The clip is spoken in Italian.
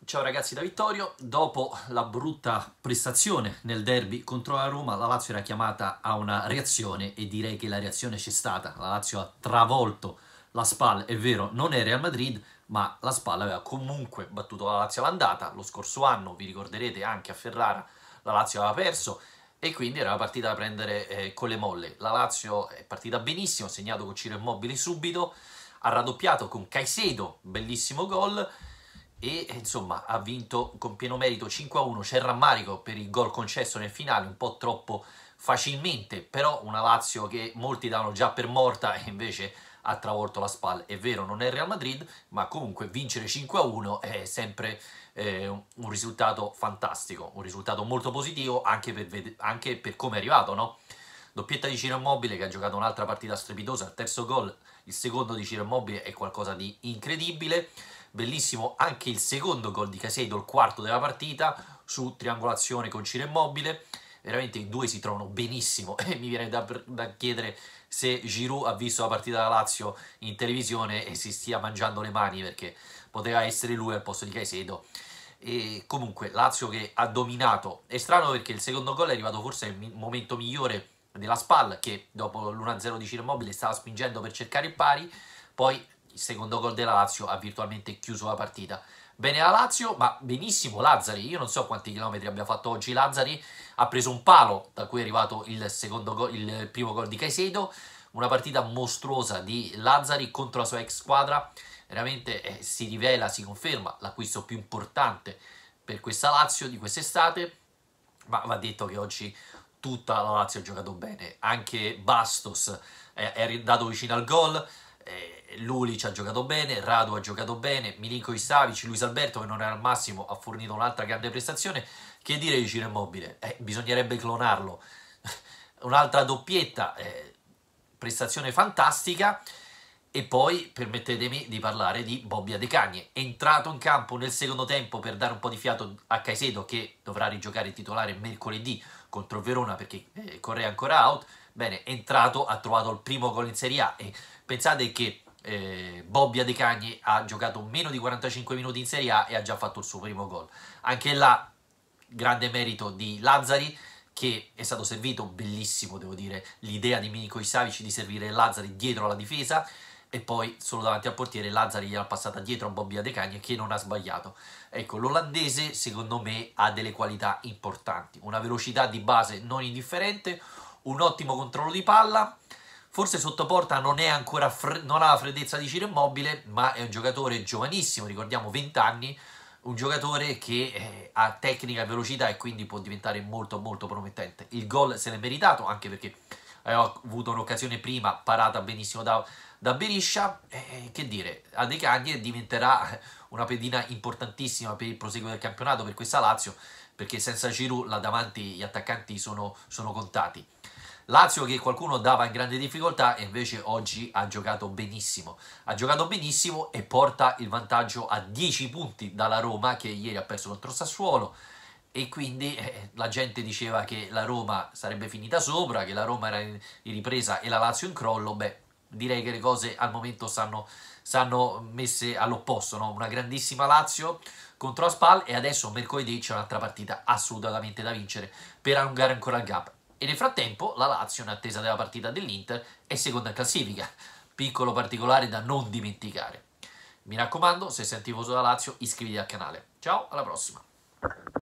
Ciao ragazzi da Vittorio, dopo la brutta prestazione nel derby contro la Roma, la Lazio era chiamata a una reazione e direi che la reazione c'è stata. La Lazio ha travolto la SPAL, è vero, non è Real Madrid, ma la SPAL aveva comunque battuto la Lazio all'andata. Lo scorso anno, vi ricorderete, anche a Ferrara la Lazio aveva perso e quindi era una partita da prendere con le molle. La Lazio è partita benissimo, ha segnato con Ciro Immobile subito, ha raddoppiato con Caicedo, bellissimo gol, e insomma ha vinto con pieno merito 5-1. C'è il rammarico per il gol concesso nel finale, un po' troppo facilmente, però una Lazio che molti davano già per morta e invece ha travolto la SPAL. È vero, non è il Real Madrid, ma comunque vincere 5-1 è sempre un risultato fantastico, un risultato molto positivo anche per come è arrivato, no? Doppietta di Ciro Immobile che ha giocato un'altra partita strepitosa, il terzo gol, il secondo di Ciro Immobile è qualcosa di incredibile. Bellissimo anche il secondo gol di Caicedo, il quarto della partita, su triangolazione con Ciro Immobile. Veramente i due si trovano benissimo e mi viene da chiedere se Giroud ha visto la partita della Lazio in televisione e si stia mangiando le mani, perché poteva essere lui al posto di Caicedo. E comunque Lazio che ha dominato. È strano perché il secondo gol è arrivato forse nel momento migliore della SPAL, che dopo l'1-0 di Ciro Immobile stava spingendo per cercare il pari. Poi il secondo gol della Lazio ha virtualmente chiuso la partita. Bene la Lazio, ma benissimo Lazzari. Io non so quanti chilometri abbia fatto oggi Lazzari. Ha preso un palo da cui è arrivato il primo gol di Caicedo. Una partita mostruosa di Lazzari contro la sua ex squadra. Veramente si rivela, si conferma l'acquisto più importante per questa Lazio di quest'estate. Ma va detto che oggi tutta la Lazio ha giocato bene. Anche Bastos è andato vicino al gol. Lulic ha giocato bene, Radu ha giocato bene, Milinkovic-Savic, Luis Alberto che non era al massimo ha fornito un'altra grande prestazione. Che dire di Ciro Immobile? Bisognerebbe clonarlo. Un'altra doppietta, prestazione fantastica. E poi permettetemi di parlare di Bobbia De Cagne, entrato in campo nel secondo tempo per dare un po' di fiato a Caicedo, che dovrà rigiocare titolare mercoledì contro il Verona perché Correa è ancora out. Bene, è entrato, ha trovato il primo gol in Serie A e pensate che Bobbia De Cagne ha giocato meno di 45 minuti in Serie A e ha già fatto il suo primo gol. Anche là, grande merito di Lazzari, che è stato servito, bellissimo devo dire, l'idea di Milinkovic-Savic di servire Lazzari dietro alla difesa, e poi solo davanti al portiere Lazzari gliel'ha passata dietro a Bobbia De Cagne che non ha sbagliato. Ecco, l'olandese secondo me ha delle qualità importanti, una velocità di base non indifferente, un ottimo controllo di palla. Forse sotto porta non è ancora non ha la freddezza di Ciro Immobile, ma è un giocatore giovanissimo, ricordiamo 20 anni, un giocatore che ha tecnica e velocità e quindi può diventare molto molto promettente. Il gol se l'è meritato, anche perché aveva avuto un'occasione prima, parata benissimo da Beriscia. Che dire, a De Cagne diventerà una pedina importantissima per il proseguo del campionato per questa Lazio, perché senza Giroud là davanti gli attaccanti sono contati. Lazio che qualcuno dava in grande difficoltà e invece oggi ha giocato benissimo e porta il vantaggio a 10 punti dalla Roma, che ieri ha perso contro il Sassuolo, e quindi la gente diceva che la Roma sarebbe finita sopra, che la Roma era in ripresa e la Lazio in crollo. Beh, direi che le cose al momento stanno messe all'opposto, no? Una grandissima Lazio contro la SPAL e adesso mercoledì c'è un'altra partita assolutamente da vincere per allungare ancora il gap. E nel frattempo la Lazio, in attesa della partita dell'Inter, è seconda in classifica. Piccolo particolare da non dimenticare. Mi raccomando, se sei tifoso della Lazio, iscriviti al canale. Ciao, alla prossima!